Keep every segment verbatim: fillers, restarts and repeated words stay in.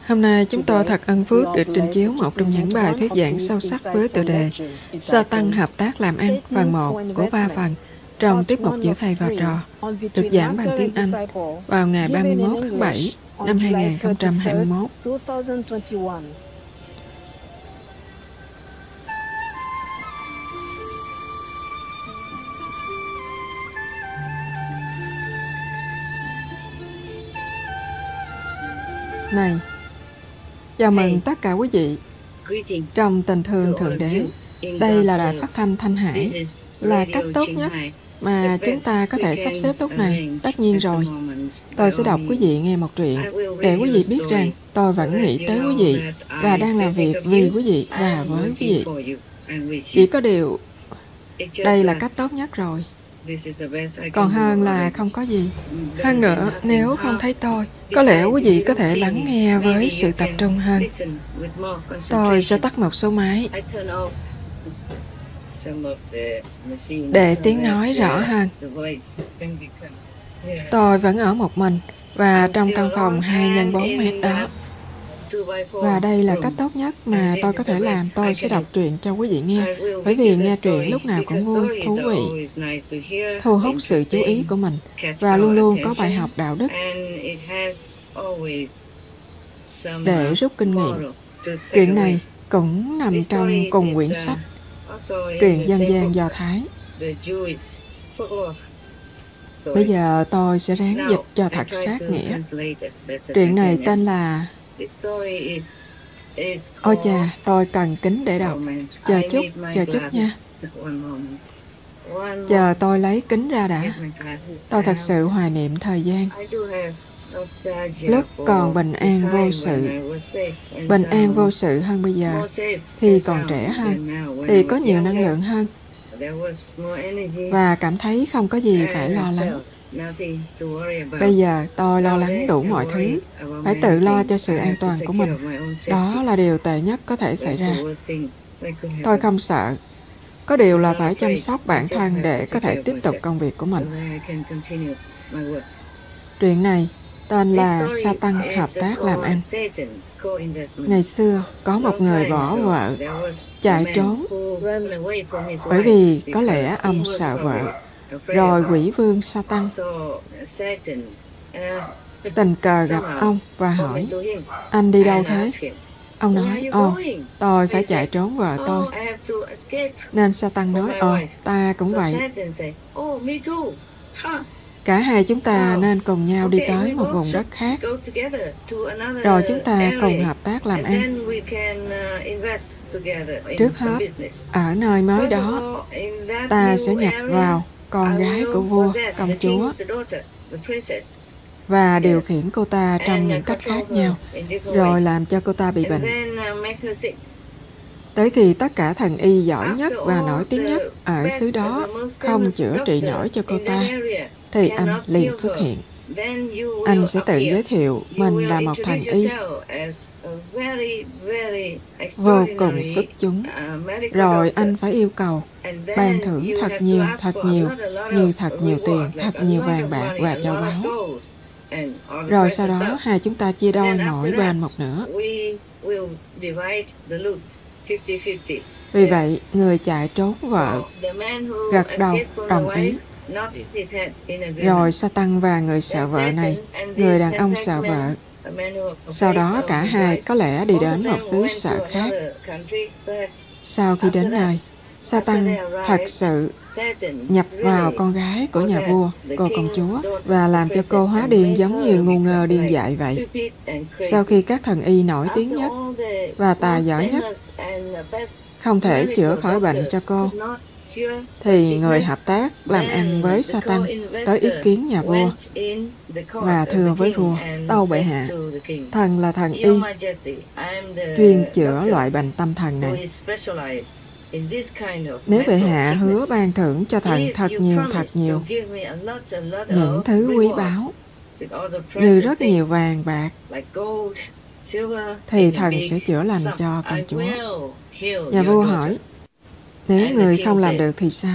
Hôm nay chúng tôi thật ân phước được trình chiếu một trong những bài thuyết giảng sâu sắc với tựa đề Sa-tăng hợp tác làm ăn phần một của ba phần trong tiết mục Giữa Thầy và Trò, được giảng bằng tiếng Anh vào ngày ba mươi mốt tháng bảy năm hai nghìn không trăm hai mươi mốt. Này, chào mừng tất cả quý vị trong tình thương Thượng Đế. Đây là đài phát thanh Thanh Hải, là cách tốt nhất mà chúng ta có thể sắp xếp lúc này. Tất nhiên rồi, tôi sẽ đọc quý vị nghe một truyện để quý vị biết rằng tôi vẫn nghĩ tới quý vị và đang làm việc vì quý vị và với quý vị. Chỉ có điều, đây là cách tốt nhất rồi. Còn hơn là không có gì. Hơn nữa, nếu không thấy tôi, có lẽ quý vị có thể lắng nghe với sự tập trung hơn. Tôi sẽ tắt một số máy để tiếng nói rõ hơn. Tôi vẫn ở một mình và trong căn phòng hai nhân bốn mét đó. Và đây là cách tốt nhất mà tôi có thể làm. Tôi sẽ đọc truyện cho quý vị nghe, bởi vì nghe truyện lúc nào cũng vui, thú vị, thu hút sự chú ý của mình, và luôn luôn có bài học đạo đức để rút kinh nghiệm. Truyện này cũng nằm trong cùng quyển sách Truyện dân gian Do Thái. Bây giờ tôi sẽ ráng dịch cho thật sát nghĩa. Truyện này tên là... Ôi chà, tôi cần kính để đọc. Chờ chút, chờ chút nha. Chờ tôi lấy kính ra đã. Tôi thật sự hoài niệm thời gian lúc còn bình an vô sự. Bình an vô sự hơn bây giờ. Khi còn trẻ hơn, thì có nhiều năng lượng hơn, và cảm thấy không có gì phải lo lắng. Bây giờ tôi lo lắng đủ mọi thứ, phải tự lo cho sự an toàn của mình. Đó là điều tệ nhất có thể xảy ra. Tôi không sợ. Có điều là phải chăm sóc bản thân để có thể tiếp tục công việc của mình. Truyện này tên là Sa-tăng hợp tác làm ăn. Ngày xưa, có một người bỏ vợ, chạy trốn, bởi vì có lẽ ông sợ vợ. Rồi quỷ vương Sa-tăng tình cờ gặp ông và hỏi, anh đi đâu thế? Ông nói, ồ, tôi phải chạy trốn vợ tôi. Nên Sa-tăng nói, ồ, ta cũng vậy. Cả hai chúng ta nên cùng nhau đi tới một vùng đất khác, rồi chúng ta cùng hợp tác làm ăn. Trước hết, ở nơi mới đó, ta sẽ nhập vào con gái của vua, công chúa, và điều khiển cô ta trong những cách khác nhau, rồi làm cho cô ta bị bệnh. Tới khi tất cả thần y giỏi nhất và nổi tiếng nhất ở xứ đó không chữa trị nổi cho cô ta, thì anh liền xuất hiện. Anh sẽ tự giới thiệu mình là một thần y vô cùng xuất chúng. Rồi anh phải yêu cầu ban thưởng thật nhiều, thật nhiều, như thật nhiều tiền, thật nhiều vàng bạc và châu báu. Rồi sau đó hai chúng ta chia đôi mỗi bên một nửa. Vì vậy, người chạy trốn vợ gật đầu đồng ý. Rồi Sa-tăng và người sợ vợ này, người đàn ông sợ vợ, sau đó cả hai có lẽ đi đến một xứ sở khác. Sau khi đến nơi, Sa-tăng thật sự nhập vào con gái của nhà vua, cô công chúa, và làm cho cô hóa điên giống như ngu ngơ điên dại vậy. Sau khi các thần y nổi tiếng nhất và tài giỏi nhất không thể chữa khỏi bệnh cho cô, thì người hợp tác làm ăn với Sa-tăng tới ý kiến nhà vua và thưa với vua, tâu bệ hạ, thần là thần y chuyên chữa loại bệnh tâm thần này. Nếu bệ hạ hứa ban thưởng cho thần thật nhiều thật nhiều những thứ quý báu như rất nhiều vàng bạc, thì thần sẽ chữa lành cho công chúa. Nhà vua hỏi, nếu người không làm được thì sao?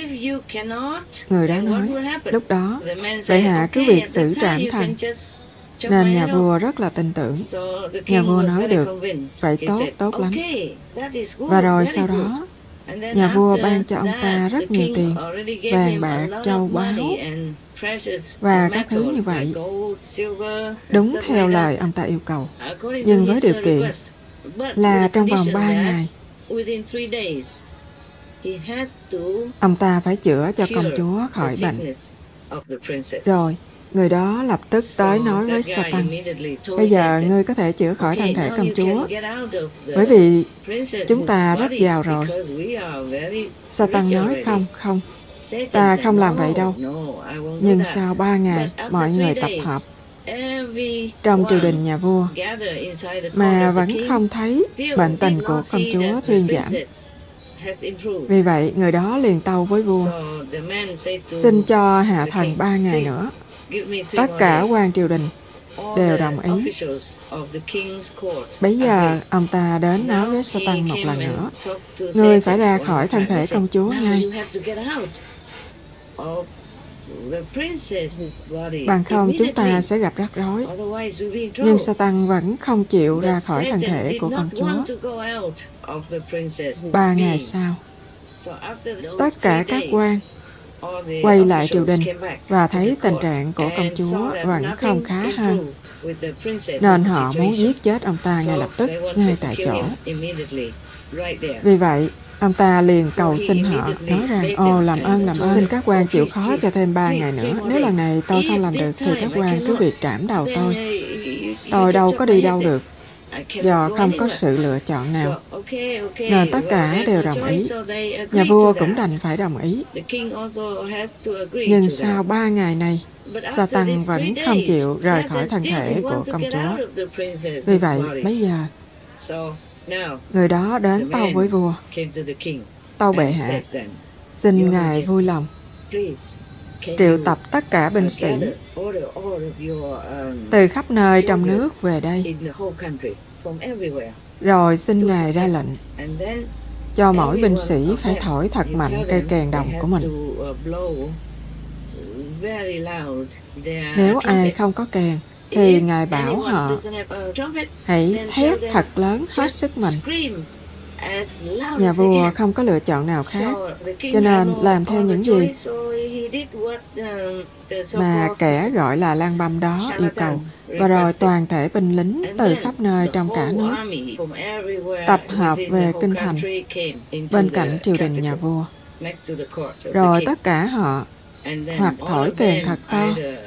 Người đó nói, lúc đó bệ hạ cứ việc xử trảm thần. Nên nhà vua rất là tin tưởng. Nhà vua nói được, vậy tốt, tốt lắm. Và rồi sau đó, nhà vua ban cho ông ta rất nhiều tiền, vàng bạc, châu báu và các thứ như vậy, đúng theo lời ông ta yêu cầu. Nhưng với điều kiện là trong vòng ba ngày, ông ta phải chữa cho công chúa khỏi bệnh. Rồi, người đó lập tức tới nói với Satan, bây giờ ngươi có thể chữa khỏi thân thể công chúa, bởi vì chúng ta rất giàu rồi. Satan nói, không, không, ta không làm vậy đâu. Nhưng sau ba ngày, mọi người tập hợp trong triều đình nhà vua, mà vẫn không thấy bệnh tình của công chúa thuyên giảm. Vì vậy, người đó liền tâu với vua, xin cho hạ thần ba ngày nữa. Tất cả quan triều đình đều đồng ý. Bây giờ, ông ta đến nói với Satan một lần nữa, ngươi phải ra khỏi thân thể công chúa ngay. Bằng không chúng ta sẽ gặp rắc rối. Nhưng Satan vẫn không chịu ra khỏi thân thể của công chúa. Ba ngày sau, tất cả các quan quay lại triều đình và thấy tình trạng của công chúa vẫn không khá hơn, nên họ muốn giết chết ông ta ngay lập tức, ngay tại chỗ. Vì vậy, ông ta liền cầu xin họ, nói rằng, ồ, làm ơn, làm ơn, xin các quan chịu khó cho thêm ba ngày nữa. Nếu lần này tôi không làm được, thì các quan cứ việc trảm đầu tôi. Tôi đâu có đi đâu được, do không có sự lựa chọn nào. Nên tất cả đều đồng ý. Nhà vua cũng đành phải đồng ý. Nhưng sau ba ngày này, Satan vẫn không chịu rời khỏi thân thể của công chúa. Vì vậy, bây giờ, người đó đến tâu với vua, tâu bệ hạ, xin ngài vui lòng triệu tập tất cả binh sĩ từ khắp nơi trong nước về đây, rồi xin ngài ra lệnh cho mỗi binh sĩ phải thổi thật mạnh cây kèn đồng của mình. Nếu ai không có kèn, thì ngài bảo họ hãy thét thật lớn hết sức mình. Nhà vua không có lựa chọn nào khác, cho nên làm theo những gì mà kẻ gọi là Lang Băm đó yêu cầu. Và rồi toàn thể binh lính từ khắp nơi trong cả nước tập hợp về kinh thành bên cạnh triều đình nhà vua. Rồi tất cả họ hoặc thổi kèn thật to,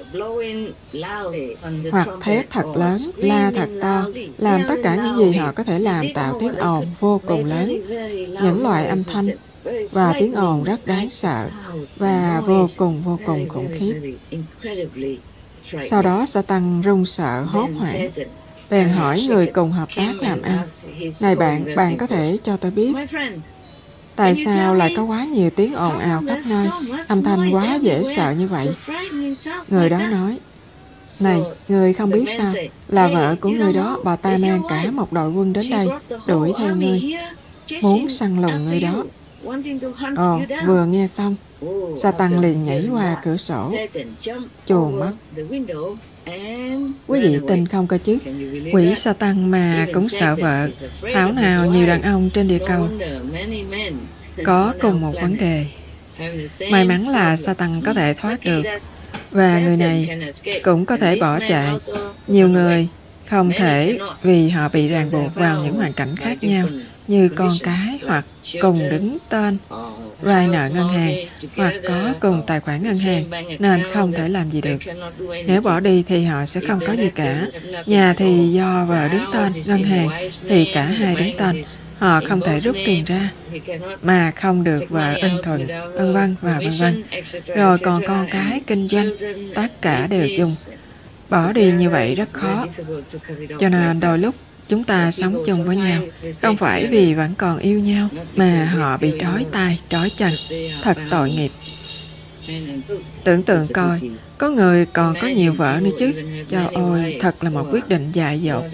hoặc thét thật lớn, la thật to, làm tất cả những gì họ có thể làm tạo tiếng ồn vô cùng lớn, những loại âm thanh và tiếng ồn rất đáng sợ và vô cùng vô cùng khủng khiếp. Sau đó Satan run sợ hốt hoảng, bèn hỏi người cùng hợp tác làm ăn, này bạn, bạn có thể cho tôi biết tại sao lại có quá nhiều tiếng ồn ào khắp nơi, âm thanh quá dễ sợ như vậy? Người đó nói, này, người không biết sao, là vợ của người đó, bà ta mang cả một đội quân đến đây, đuổi theo ngươi, muốn săn lùng người đó. Ồ, vừa nghe xong, Satan liền nhảy qua cửa sổ, chuồn mất. Quý vị tin không cơ chứ? Quỷ Satan mà cũng sợ vợ. Thảo nào nhiều đàn ông trên địa cầu có cùng một vấn đề. May mắn là Satan có thể thoát được, và người này cũng có thể bỏ chạy. Nhiều người không thể vì họ bị ràng buộc vào những hoàn cảnh khác nhau, như con cái, hoặc cùng đứng tên vay nợ ngân hàng, hoặc có cùng tài khoản ngân hàng, nên không thể làm gì được. Nếu bỏ đi thì họ sẽ không có gì cả. Nhà thì do vợ đứng tên, ngân hàng thì cả hai đứng tên. Họ không thể rút tiền ra mà không được vợ ưng thuận, vân vân và vân vân. Rồi còn con cái, kinh doanh, tất cả đều chung. Bỏ đi như vậy rất khó. Cho nên đôi lúc chúng ta sống chung với nhau, không phải vì vẫn còn yêu nhau, mà họ bị trói tay, trói chân. Thật tội nghiệp. Tưởng tượng coi, có người còn có nhiều vợ nữa chứ. Chao ôi, thật là một quyết định dại dột.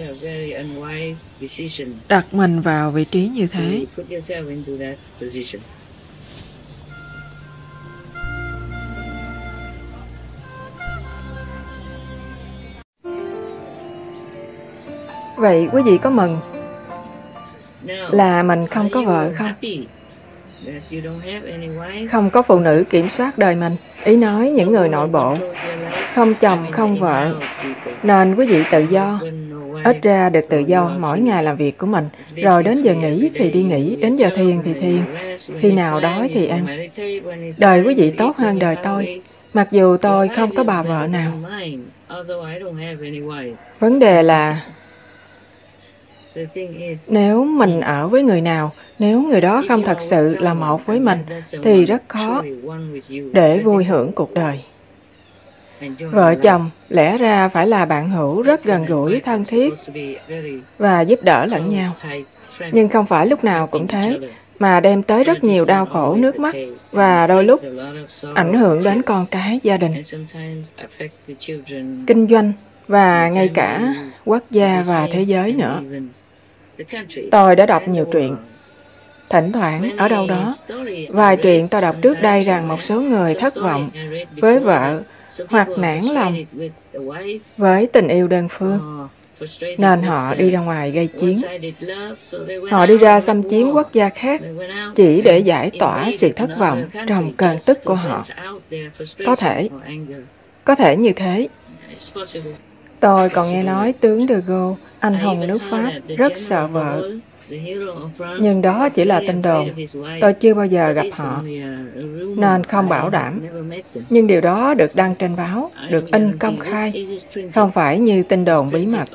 Đặt mình vào vị trí như thế. Vậy quý vị có mừng là mình không có vợ không? Không có phụ nữ kiểm soát đời mình. Ý nói những người nội bộ, không chồng, không vợ, nên quý vị tự do. Ít ra được tự do mỗi ngày làm việc của mình, rồi đến giờ nghỉ thì đi nghỉ, đến giờ thiền thì thiền, khi nào đói thì ăn. Đời quý vị tốt hơn đời tôi, mặc dù tôi không có bà vợ nào. Vấn đề là nếu mình ở với người nào, nếu người đó không thật sự là một với mình, thì rất khó để vui hưởng cuộc đời. Vợ chồng lẽ ra phải là bạn hữu rất gần gũi, thân thiết và giúp đỡ lẫn nhau. Nhưng không phải lúc nào cũng thế, mà đem tới rất nhiều đau khổ, nước mắt và đôi lúc ảnh hưởng đến con cái, gia đình, kinh doanh và ngay cả quốc gia và thế giới nữa. Tôi đã đọc nhiều truyện. Thỉnh thoảng ở đâu đó, vài truyện tôi đọc trước đây rằng một số người thất vọng với vợ hoặc nản lòng với tình yêu đơn phương, nên họ đi ra ngoài gây chiến. Họ đi ra xâm chiếm quốc gia khác chỉ để giải tỏa sự thất vọng trong cơn tức của họ. Có thể, có thể như thế. Tôi còn nghe nói tướng De Gaulle, anh hùng nước Pháp, rất sợ vợ. Nhưng đó chỉ là tin đồn. Tôi chưa bao giờ gặp họ, nên không bảo đảm. Nhưng điều đó được đăng trên báo, được in công khai, không phải như tin đồn bí mật.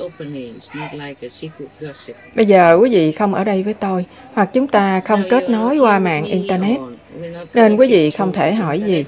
Bây giờ quý vị không ở đây với tôi, hoặc chúng ta không kết nối qua mạng Internet, nên quý vị không thể hỏi gì.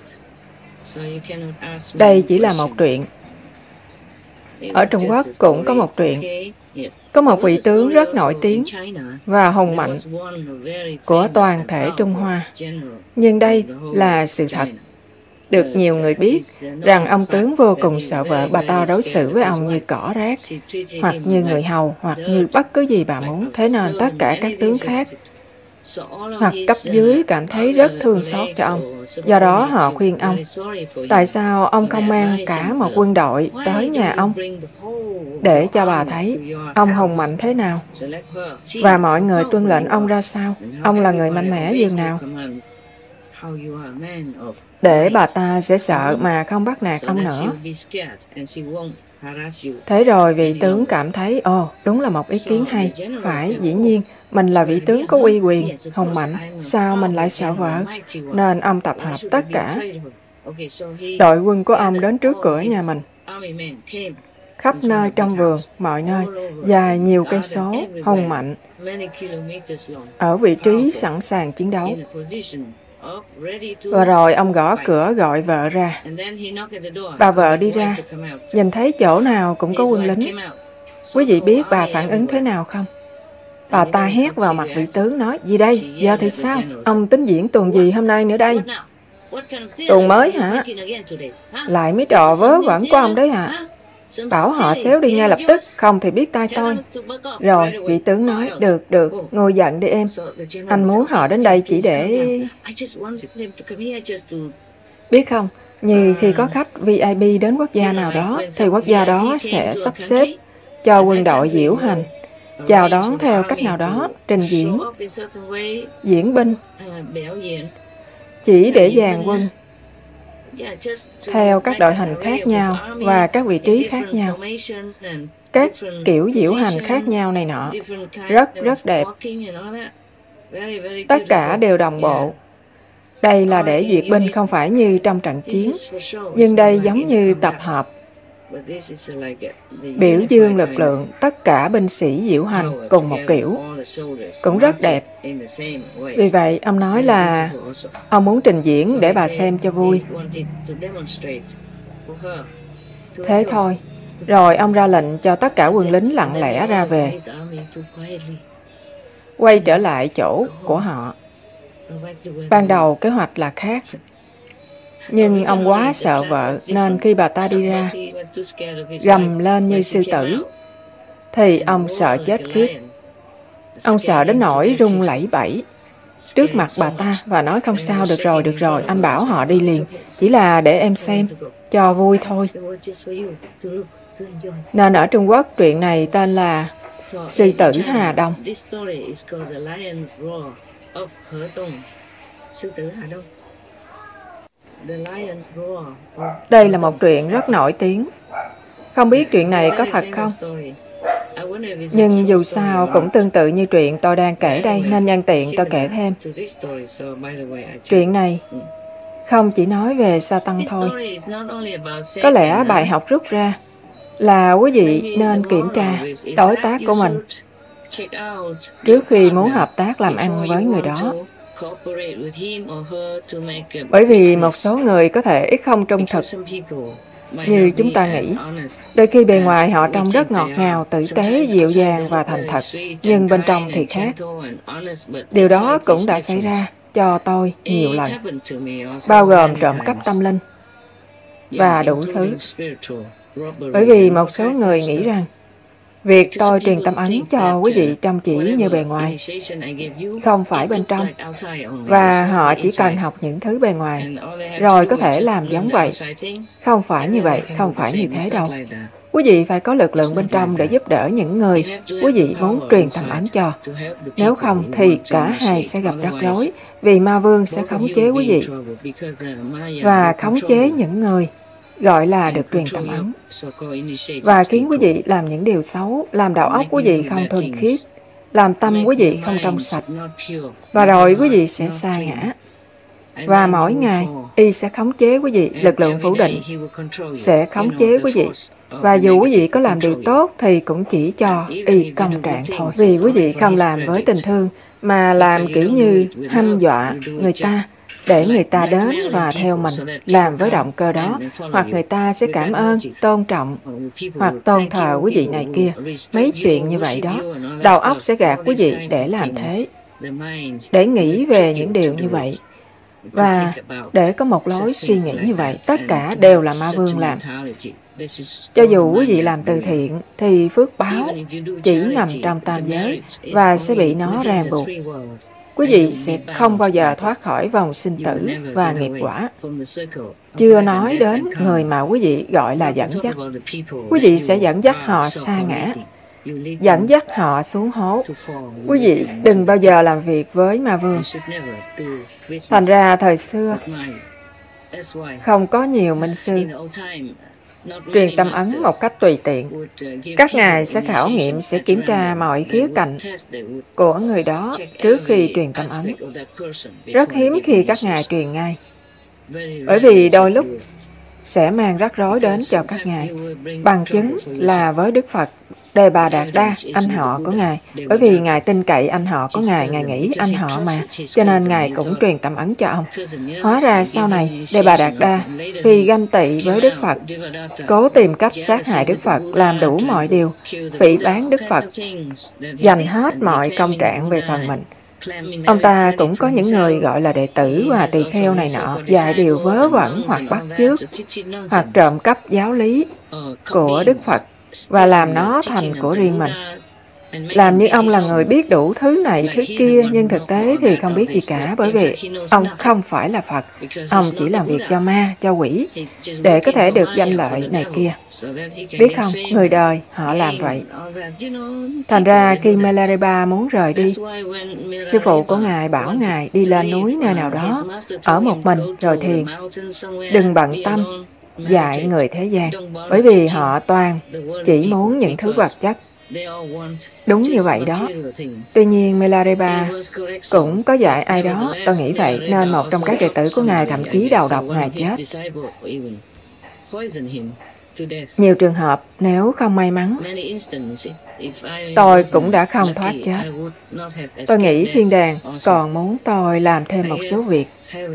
Đây chỉ là một truyện. Ở Trung Quốc cũng có một truyện. Có một vị tướng rất nổi tiếng và hùng mạnh của toàn thể Trung Hoa. Nhưng đây là sự thật. Được nhiều người biết rằng ông tướng vô cùng sợ vợ bà ta đối xử với ông như cỏ rác, hoặc như người hầu, hoặc như bất cứ gì bà muốn. Thế nên tất cả các tướng khác hoặc cấp dưới cảm thấy rất thương xót cho ông. Do đó họ khuyên ông, tại sao ông không mang cả một quân đội tới nhà ông để cho bà thấy ông hùng mạnh thế nào và mọi người tuân lệnh ông ra sao, ông là người mạnh mẽ dường nào, để bà ta sẽ sợ mà không bắt nạt ông nữa. Thế rồi vị tướng cảm thấy, ồ, oh, đúng là một ý kiến hay. Phải, dĩ nhiên, mình là vị tướng có uy quyền, hùng mạnh, sao mình lại sợ vợ? Nên ông tập hợp tất cả đội quân của ông đến trước cửa nhà mình. Khắp nơi trong vườn, mọi nơi, dài nhiều cây số, hùng mạnh, ở vị trí sẵn sàng chiến đấu. Và rồi ông gõ cửa gọi vợ ra. Bà vợ đi ra, nhìn thấy chỗ nào cũng có quân lính. Quý vị biết bà phản ứng thế nào không? Bà ta hét vào mặt vị tướng nói, gì đây? Giờ thì sao? Ông tính diễn tuồng gì hôm nay nữa đây? Tuồng mới hả? Lại mấy trò vớ vẩn của ông đấy hả? Bảo họ xéo đi ngay lập tức, không thì biết tay tôi. Rồi, vị tướng nói, được, được, ngồi giận đi em. Anh muốn họ đến đây chỉ để... Biết không, như khi có khách V I P đến quốc gia nào đó, thì quốc gia đó sẽ sắp xếp cho quân đội diễu hành, chào đón theo cách nào đó, trình diễn, diễn binh, chỉ để dàn quân theo các đội hình khác nhau và các vị trí khác nhau, các kiểu diễu hành khác nhau này nọ, rất rất đẹp. Tất cả đều đồng bộ. Đây là để duyệt binh, không phải như trong trận chiến, nhưng đây giống như tập hợp, biểu dương lực lượng, tất cả binh sĩ diễu hành cùng một kiểu, cũng rất đẹp. Vì vậy, ông nói là ông muốn trình diễn để bà xem cho vui. Thế thôi. Rồi ông ra lệnh cho tất cả quân lính lặng lẽ ra về, quay trở lại chỗ của họ. Ban đầu kế hoạch là khác, nhưng ông quá sợ vợ nên khi bà ta đi ra, gầm lên như sư tử, thì ông sợ chết khiếp. Ông sợ đến nỗi run lẩy bẩy trước mặt bà ta và nói không sao, được rồi, được rồi, anh bảo họ đi liền, chỉ là để em xem, cho vui thôi. Nên ở Trung Quốc, chuyện này tên là Sư tử Hà Đông. Đây là một truyện rất nổi tiếng. Không biết chuyện này có thật không? Nhưng dù sao cũng tương tự như chuyện tôi đang kể đây, nên nhân tiện tôi kể thêm. Chuyện này không chỉ nói về Satan thôi. Có lẽ bài học rút ra là quý vị nên kiểm tra đối tác của mình trước khi muốn hợp tác làm ăn với người đó. Bởi vì một số người có thể ít không trung thực như chúng ta nghĩ. Đôi khi bề ngoài họ trông rất ngọt ngào, tử tế, dịu dàng và thành thật, nhưng bên trong thì khác. Điều đó cũng đã xảy ra cho tôi nhiều lần, bao gồm trộm cắp tâm linh và đủ thứ. Bởi vì một số người nghĩ rằng việc tôi truyền tâm ấn cho quý vị trông chỉ như bề ngoài, không phải bên trong, và họ chỉ cần học những thứ bề ngoài, rồi có thể làm giống vậy. Không phải như vậy, không phải như thế đâu. Quý vị phải có lực lượng bên trong để giúp đỡ những người quý vị muốn truyền tâm ấn cho. Nếu không thì cả hai sẽ gặp rắc rối, vì ma vương sẽ khống chế quý vị và khống chế những người gọi là được truyền tâm ấn, và khiến quý vị làm những điều xấu, làm đầu óc quý vị không thuần khiết, làm tâm quý vị không trong sạch, và rồi quý vị sẽ sa ngã. Và mỗi ngày, y sẽ khống chế quý vị, lực lượng phủ định sẽ khống chế quý vị. Và dù quý vị có làm điều tốt thì cũng chỉ cho y công trạng thôi. Vì quý vị không làm với tình thương, mà làm kiểu như hăm dọa người ta, để người ta đến và theo mình, làm với động cơ đó, hoặc người ta sẽ cảm ơn, tôn trọng, hoặc tôn thờ quý vị này kia. Mấy chuyện như vậy đó, đầu óc sẽ gạt quý vị để làm thế, để nghĩ về những điều như vậy. Và để có một lối suy nghĩ như vậy, tất cả đều là ma vương làm. Cho dù quý vị làm từ thiện, thì phước báo chỉ nằm trong tam giới và sẽ bị nó ràng buộc. Quý vị sẽ không bao giờ thoát khỏi vòng sinh tử và nghiệp quả. Chưa nói đến người mà quý vị gọi là dẫn dắt. Quý vị sẽ dẫn dắt họ sa ngã, dẫn dắt họ xuống hố. Quý vị đừng bao giờ làm việc với ma vương. Thành ra thời xưa không có nhiều minh sư truyền tâm ấn một cách tùy tiện. Các ngài sẽ khảo nghiệm, sẽ kiểm tra mọi khía cạnh của người đó trước khi truyền tâm ấn. Rất hiếm khi các ngài truyền ngay, bởi vì đôi lúc sẽ mang rắc rối đến cho các ngài. Bằng chứng là với Đức Phật Đề Bà Đạt Đa, anh họ của ngài, bởi vì ngài tin cậy anh họ của ngài, ngài nghĩ anh họ mà, cho nên ngài cũng truyền tâm ấn cho ông. Hóa ra sau này, Đề Bà Đạt Đa vì ganh tị với Đức Phật, cố tìm cách sát hại Đức Phật, làm đủ mọi điều, phỉ báng Đức Phật, dành hết mọi công trạng về phần mình. Ông ta cũng có những người gọi là đệ tử và tỳ kheo này nọ, dạy điều vớ vẩn hoặc bắt chước, hoặc trộm cắp giáo lý của Đức Phật, và làm nó thành của riêng mình. Làm như ông là người biết đủ thứ này, thứ kia, nhưng thực tế thì không biết gì cả, bởi vì ông không phải là Phật. Ông chỉ làm việc cho ma, cho quỷ, để có thể được danh lợi này kia. Biết không, người đời, họ làm vậy. Thành ra khi Milarepa muốn rời đi, sư phụ của ngài bảo ngài đi lên núi nơi nào đó, ở một mình rồi thiền. Đừng bận tâm dạy người thế gian, bởi vì họ toàn chỉ muốn những thứ vật chất. Đúng như vậy đó. Tuy nhiên Milarepa cũng có dạy ai đó, tôi nghĩ vậy, nên một trong các đệ tử của ngài thậm chí đầu độc ngài chết. Nhiều trường hợp, nếu không may mắn, tôi cũng đã không thoát chết. Tôi nghĩ thiên đàng còn muốn tôi làm thêm một số việc.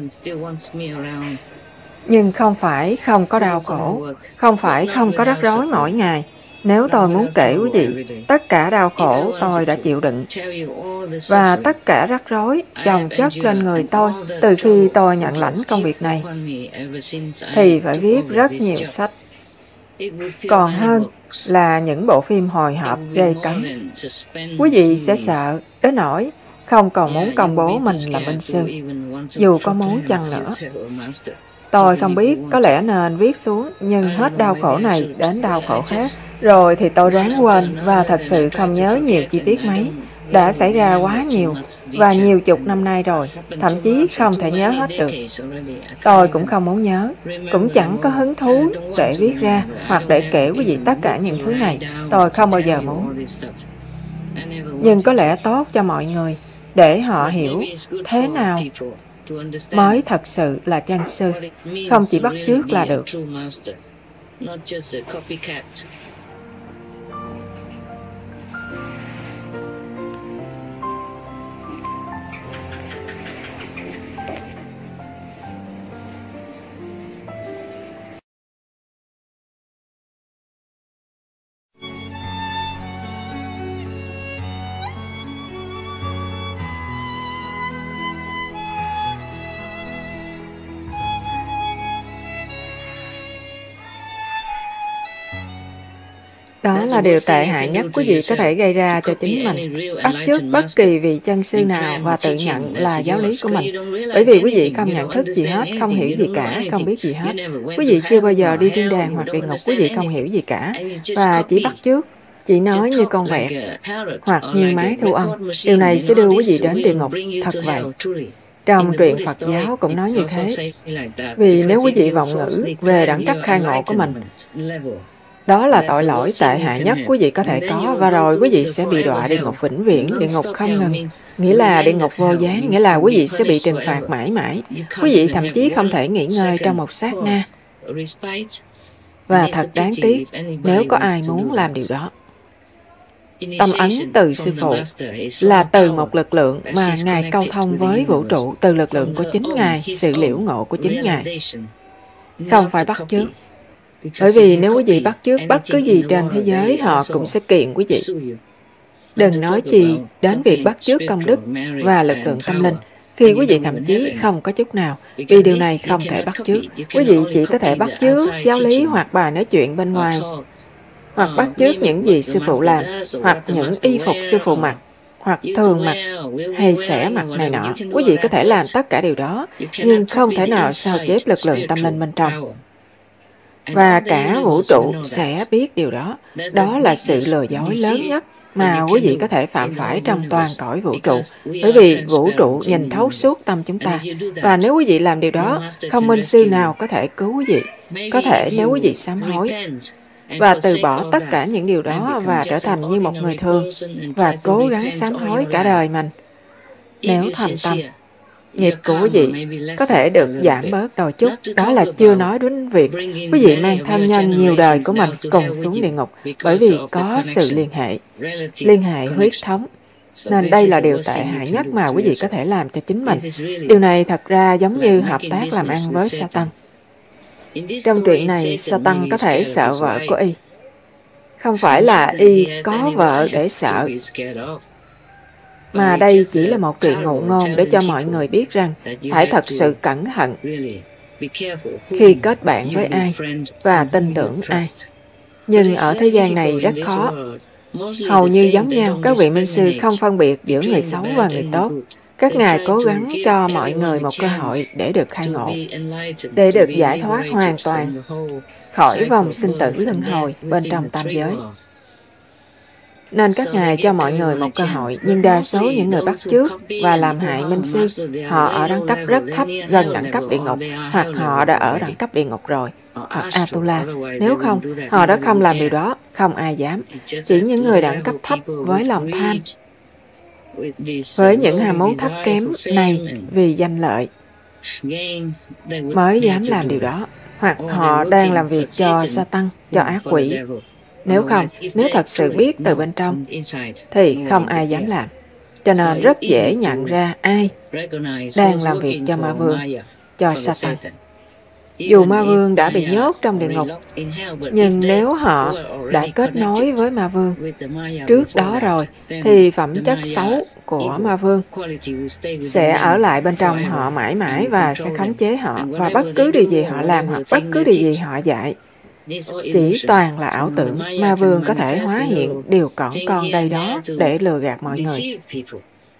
Nhưng không phải không có đau khổ, không phải không có rắc rối mỗi ngày. Nếu tôi muốn kể quý vị, tất cả đau khổ tôi đã chịu đựng, và tất cả rắc rối chồng chất lên người tôi từ khi tôi nhận lãnh công việc này, thì phải viết rất nhiều sách. Còn hơn là những bộ phim hồi hộp gây cấn. Quý vị sẽ sợ đến nỗi không còn muốn công bố mình là minh sư, dù có muốn chăng nữa. Tôi không biết, có lẽ nên viết xuống, nhưng hết đau khổ này đến đau khổ khác. Rồi thì tôi ráng quên và thật sự không nhớ nhiều chi tiết mấy. Đã xảy ra quá nhiều và nhiều chục năm nay rồi, thậm chí không thể nhớ hết được. Tôi cũng không muốn nhớ, cũng chẳng có hứng thú để viết ra hoặc để kể quý vị tất cả những thứ này. Tôi không bao giờ muốn. Nhưng có lẽ tốt cho mọi người để họ hiểu thế nào mới thật sự là chân sư, không chỉ bắt chước là được. Đó là điều tệ hại nhất quý vị có thể gây ra cho chính mình, bắt chước bất kỳ vị chân sư nào và tự nhận là giáo lý của mình. Bởi vì quý vị không nhận thức gì hết, không hiểu gì cả, không biết gì hết. Quý vị chưa bao giờ đi thiên đàng hoặc địa ngục, quý vị không hiểu gì cả, và chỉ bắt chước, chỉ nói như con vẹt, hoặc như máy thu âm. Điều này sẽ đưa quý vị đến địa ngục, thật vậy. Trong truyện Phật giáo cũng nói như thế. Vì nếu quý vị vọng ngữ về đẳng cấp khai ngộ của mình, đó là tội lỗi tệ hại nhất quý vị có thể có, và rồi quý vị sẽ bị đọa địa ngục vĩnh viễn, địa ngục không ngừng. Nghĩa là địa ngục vô gián, nghĩa là quý vị sẽ bị trừng phạt mãi mãi. Quý vị thậm chí không thể nghỉ ngơi trong một sát na. Và thật đáng tiếc nếu có ai muốn làm điều đó. Tâm ấn từ Sư Phụ là từ một lực lượng mà Ngài câu thông với vũ trụ, từ lực lượng của chính Ngài, sự liễu ngộ của chính Ngài. Không phải bắt chước. Bởi vì nếu quý vị bắt chước bất cứ gì trên thế giới, họ cũng sẽ kiện quý vị. Đừng nói chi đến việc bắt chước công đức và lực lượng tâm linh, khi quý vị thậm chí không có chút nào, vì điều này không thể bắt chước. Quý vị chỉ có thể bắt chước giáo lý hoặc bài nói chuyện bên ngoài, hoặc bắt chước những gì Sư Phụ làm, hoặc những y phục Sư Phụ mặc, hoặc thường mặc hay xẻ mặc này nọ. Quý vị có thể làm tất cả điều đó, nhưng không thể nào sao chép lực lượng tâm linh bên trong. Và cả vũ trụ sẽ biết điều đó. Đó là sự lừa dối lớn nhất mà quý vị có thể phạm phải trong toàn cõi vũ trụ. Bởi vì vũ trụ nhìn thấu suốt tâm chúng ta. Và nếu quý vị làm điều đó, không minh sư nào có thể cứu quý vị. Có thể nếu quý vị sám hối và từ bỏ tất cả những điều đó và trở thành như một người thường và cố gắng sám hối cả đời mình. Nếu thành tâm, nghiệp của quý vị có thể được giảm bớt đôi chút. Đó là chưa nói đến việc quý vị mang thân nhân nhiều đời của mình cùng xuống địa ngục, bởi vì có sự liên hệ, liên hệ huyết thống. Nên đây là điều tệ hại nhất mà quý vị có thể làm cho chính mình. Điều này thật ra giống như hợp tác làm ăn với Satan. Trong chuyện này, Satan có thể sợ vợ của y. Không phải là y có vợ để sợ, mà đây chỉ là một chuyện ngụ ngôn để cho mọi người biết rằng phải thật sự cẩn thận khi kết bạn với ai và tin tưởng ai. Nhưng ở thế gian này rất khó. Hầu như giống nhau, các vị minh sư không phân biệt giữa người xấu và người tốt. Các ngài cố gắng cho mọi người một cơ hội để được khai ngộ, để được giải thoát hoàn toàn khỏi vòng sinh tử luân hồi bên trong tam giới. Nên các ngài cho mọi người một cơ hội, nhưng đa số những người bắt chước và làm hại minh sư, họ ở đẳng cấp rất thấp, gần đẳng cấp địa ngục, hoặc họ đã ở đẳng cấp địa ngục rồi, hoặc Atula. Nếu không, họ đã không làm điều đó, không ai dám. Chỉ những người đẳng cấp thấp với lòng tham, với những ham muốn thấp kém này vì danh lợi, mới dám làm điều đó. Hoặc họ đang làm việc cho Satan, cho ác quỷ. Nếu không, nếu thật sự biết từ bên trong, thì không ai dám làm. Cho nên rất dễ nhận ra ai đang làm việc cho ma vương, cho Satan. Dù ma vương đã bị nhốt trong địa ngục, nhưng nếu họ đã kết nối với ma vương trước đó rồi, thì phẩm chất xấu của ma vương sẽ ở lại bên trong họ mãi mãi và sẽ khống chế họ. Và bất cứ điều gì họ làm hoặc bất cứ điều gì họ dạy chỉ toàn là ảo tưởng. Ma vương có thể hóa hiện điều cỏn con đây đó để lừa gạt mọi người.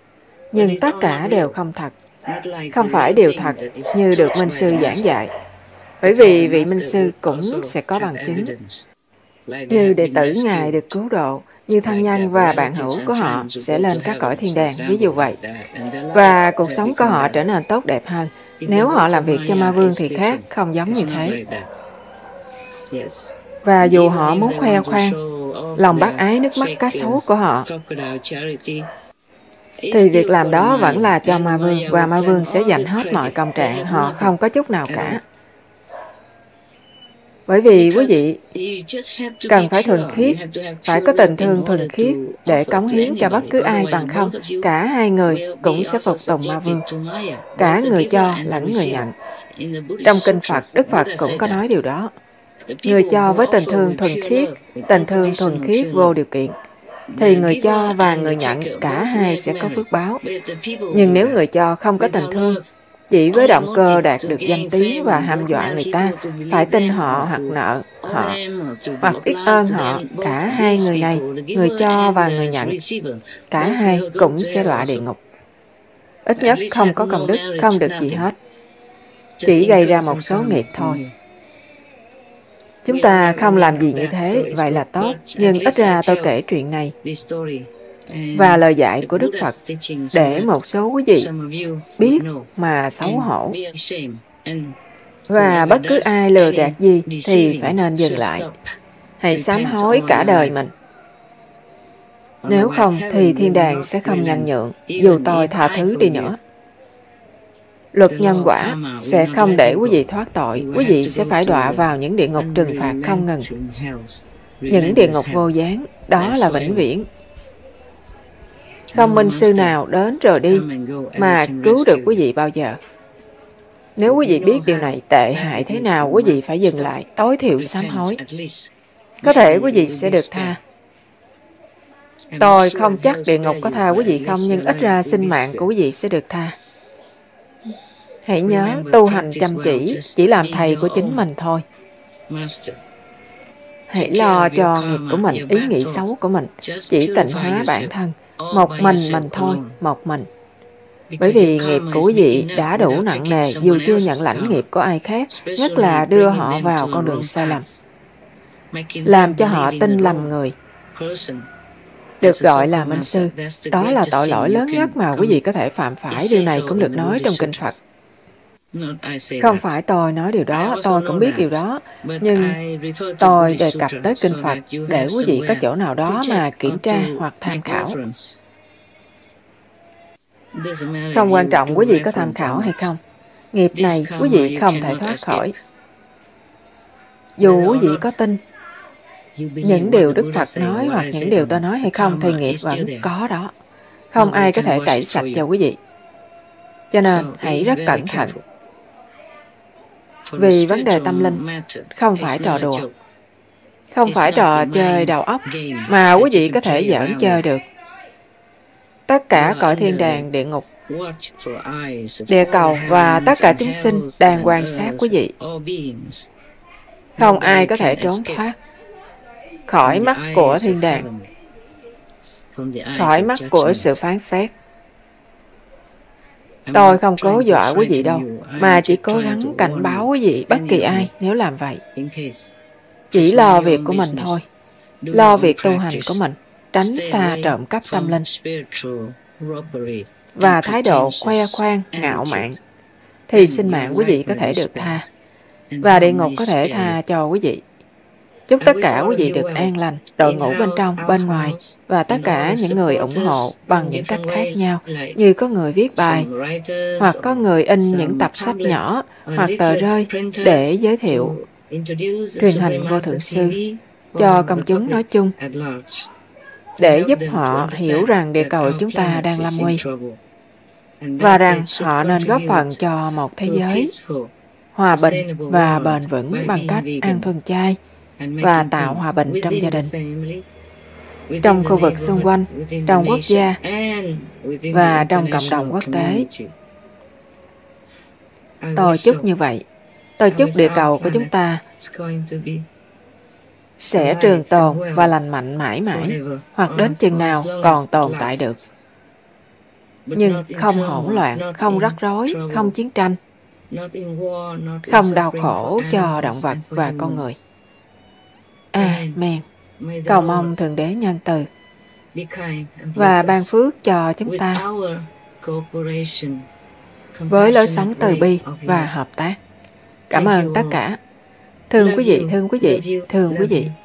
Nhưng tất cả đều không thật. Không phải điều thật như được minh sư giảng dạy. Bởi vì vị minh sư cũng sẽ có bằng chứng. Như đệ tử Ngài được cứu độ, như thân nhân và bạn hữu của họ sẽ lên các cõi thiên đàng, ví dụ vậy. Và cuộc sống của họ trở nên tốt đẹp hơn. Nếu họ làm việc cho ma vương thì khác, không giống như thế. Và dù họ muốn khoe khoang lòng bác ái nước mắt cá sấu của họ, thì việc làm đó vẫn là cho ma vương, và ma vương sẽ dành hết mọi công trạng, họ không có chút nào cả. Bởi vì quý vị cần phải thuần khiết, phải có tình thương thuần khiết để cống hiến cho bất cứ ai, bằng không cả hai người cũng sẽ phục tùng ma vương, cả người cho lẫn người nhận. Trong Kinh Phật, Đức Phật cũng có nói điều đó. Người cho với tình thương thuần khiết, tình thương thuần khiết vô điều kiện, thì người cho và người nhận cả hai sẽ có phước báo. Nhưng nếu người cho không có tình thương, chỉ với động cơ đạt được danh tiếng và hăm dọa người ta, phải tin họ hoặc nợ họ, hoặc biết ơn họ, cả hai người này, người cho và người nhận, cả hai cũng sẽ đọa địa ngục. Ít nhất không có công đức, không được gì hết, chỉ gây ra một số nghiệp thôi. Chúng ta không làm gì như thế, vậy là tốt, nhưng ít ra tôi kể chuyện này và lời dạy của Đức Phật để một số quý vị biết mà xấu hổ. Và bất cứ ai lừa gạt gì thì phải nên dừng lại. Hãy sám hối cả đời mình. Nếu không thì thiên đàng sẽ không nhân nhượng, dù tôi tha thứ đi nữa. Luật nhân quả sẽ không để quý vị thoát tội, quý vị sẽ phải đọa vào những địa ngục trừng phạt không ngừng. Những địa ngục vô gián, đó là vĩnh viễn. Không minh sư nào đến rồi đi mà cứu được quý vị bao giờ. Nếu quý vị biết điều này tệ hại thế nào, quý vị phải dừng lại, tối thiểu sám hối. Có thể quý vị sẽ được tha. Tôi không chắc địa ngục có tha quý vị không, nhưng ít ra sinh mạng của quý vị sẽ được tha. Hãy nhớ, tu hành chăm chỉ, chỉ làm thầy của chính mình thôi. Hãy lo cho nghiệp của mình, ý nghĩ xấu của mình, chỉ tịnh hóa bản thân, một mình mình thôi, một mình. Bởi vì nghiệp của quý vị đã đủ nặng nề, dù chưa nhận lãnh nghiệp của ai khác, nhất là đưa họ vào con đường sai lầm, làm cho họ tin lầm người. Được gọi là minh sư, đó là tội lỗi lớn nhất mà quý vị có thể phạm phải. Điều này cũng được nói trong Kinh Phật. Không phải tôi nói điều đó, tôi cũng biết điều đó, nhưng tôi đề cập tới Kinh Phật để quý vị có chỗ nào đó mà kiểm tra hoặc tham khảo. Không quan trọng quý vị có tham khảo hay không, nghiệp này quý vị không thể thoát khỏi. Dù quý vị có tin những điều Đức Phật nói hoặc những điều tôi nói hay không, thì nghiệp vẫn có đó. Không ai có thể tẩy sạch cho quý vị. Cho nên hãy rất cẩn thận. Vì vấn đề tâm linh không phải trò đùa, không phải trò chơi đầu óc mà quý vị có thể giỡn chơi được. Tất cả cõi thiên đàng, địa ngục, địa cầu và tất cả chúng sinh đang quan sát quý vị. Không ai có thể trốn thoát khỏi mắt của thiên đàng, khỏi mắt của sự phán xét. Tôi không cố dọa quý vị đâu, mà chỉ cố gắng cảnh báo quý vị bất kỳ ai nếu làm vậy. Chỉ lo việc của mình thôi, lo việc tu hành của mình, tránh xa trộm cắp tâm linh và thái độ khoe khoang, ngạo mạn, thì sinh mạng quý vị có thể được tha, và địa ngục có thể tha cho quý vị. Chúc tất cả quý vị được an lành, đội ngũ bên trong, bên ngoài, và tất cả những người ủng hộ bằng những cách khác nhau, như có người viết bài, hoặc có người in những tập sách nhỏ, hoặc tờ rơi để giới thiệu truyền hành vô thượng sư cho công chúng nói chung, để giúp họ hiểu rằng địa cầu chúng ta đang lâm nguy, và rằng họ nên góp phần cho một thế giới hòa bình và bền vững bằng cách ăn thuần chay và tạo hòa bình trong gia đình, trong khu vực xung quanh, trong quốc gia và trong cộng đồng quốc tế. Tôi chúc như vậy. Tôi chúc địa cầu của chúng ta sẽ trường tồn và lành mạnh mãi mãi, hoặc đến chừng nào còn tồn tại được. Nhưng không hỗn loạn, không rắc rối, không chiến tranh, không đau khổ cho động vật và con người. Amen. Cầu mong Thượng Đế nhân từ và ban phước cho chúng ta với lối sống từ bi và hợp tác. Cảm ơn tất cả. Thương quý vị, thương quý vị, thương quý vị.